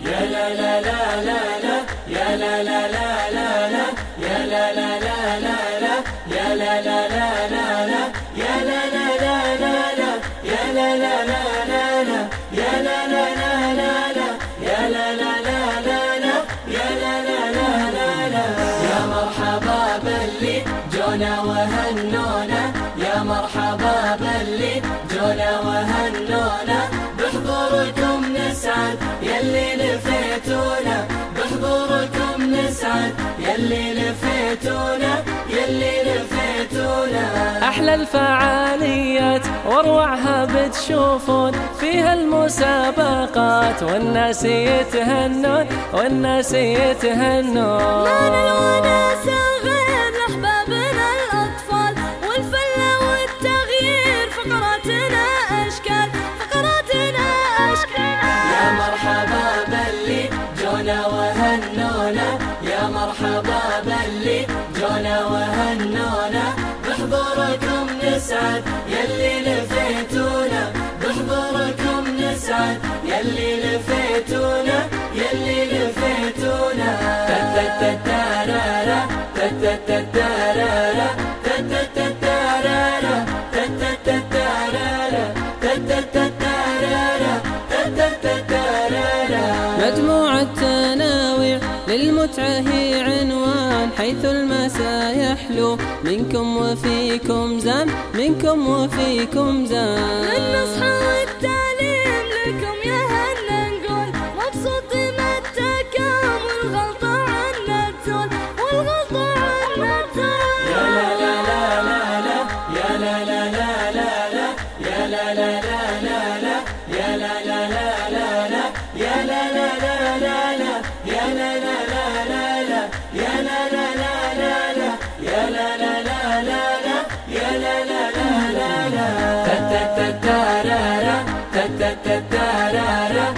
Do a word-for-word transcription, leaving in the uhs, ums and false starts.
يا لا لا لا لا لا يا لا لا لا لا لا يا لا لا لا لا لا يا لا لا لا لا لا يا لا لا لا لا لا يا لا لا لا لا لا يا لا لا لا لا لا يا لا لا لا لا لا يا لا لا لا لا لا يا مرحبا باللي جونا وهنونا يا مرحبا باللي جونا وهنونا بحضوركم نسعد يلي لفيتونا بحضوركم نسعد يلي لفيتونا يلي لفيتونا. أحلى الفعاليات واروعها بتشوفون فيها المسابقات والناس يتهنون والناس يتهنون. لنا الوناسة غير لأحبابنا الأطفال والفلة والتغيير فقراتنا أشكال فقراتنا أشكال. يا مرحبا باللي جونا وهنونا يا مرحبا باللي جونا وهنونا بحضوركم نسعد يلي لفيتونا بحضوركم نسعد يلي لفيتونا يلي لفيتونا. تتتتارارا تتتتارارا تتتتارارا تتتتارارا تتتتارارا تتتتارارا. مجموعة تناويع للمتعة هي عنوان حيث المساء يحلو منكم وفيكم زان منكم وفيكم زان. للنصح والتعليم لكم يا هنا نقول مبسوط بمتكم والغلطة عنا تزول والغلطة عنا تزول. يا لا لا لا لا لا يا لا لا لا لا لا يا لا لا لا لا لا يا لا لا لا لا لا يا لا لا لا لا لا يا لا لا لا لا لا يا لا لا لا لا لا يا لا لا لا لا لا يا لا لا لا لا لا. تتتتارارا تتتتارارا